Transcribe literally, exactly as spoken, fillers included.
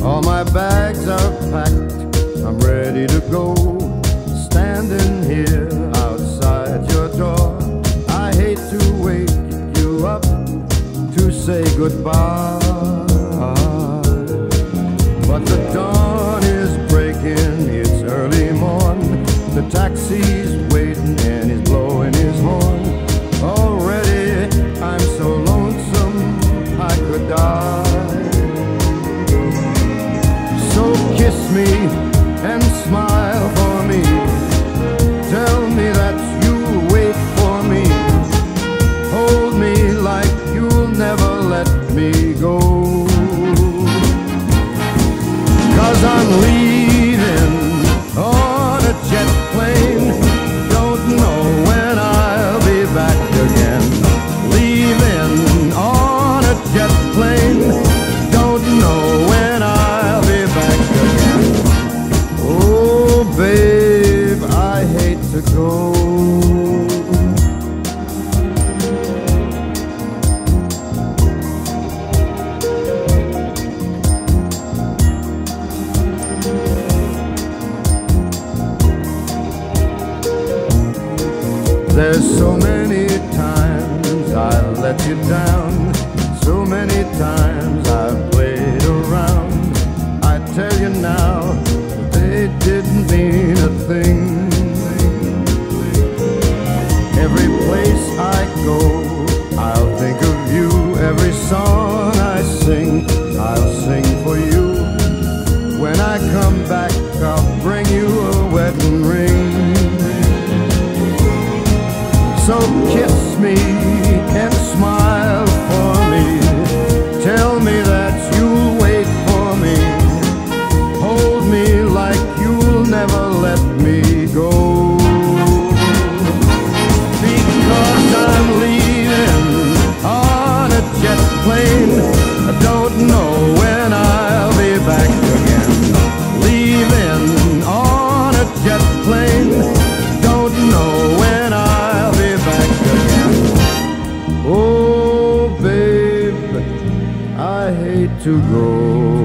All my bags are packed, I'm ready to go. Standing here outside your door, I hate to wake you up to say goodbye, but the dawn is breaking, it's early morn. The taxi's waiting and he's blowing his horn. Already I'm so lonesome I could die. So kiss me and smile for me. Tell me that you'll wait for me. Hold me like you'll never let me go. 'Cause I'm leaving on a jet plane. Don't know when I'll be back again. Leaving on a jet plane. Don't know when I'll be back again. Oh, babe, I hate to go. There's so many times I let you down, so many times I've played around. I tell you now, they didn't mean a thing. Every place I go, I'll think of you. Every song I sing, I'll sing for you. When I come back, I'll bring you a wedding ring. So kiss me and smile for me. Tell me that you'll wait for me. Hold me like you'll never let me go. Because I'm leaving on a jet plane. I don't know when I'll be back again. Leaving on a jet plane. Don't know when I'll be back again. Oh, babe, I hate to go.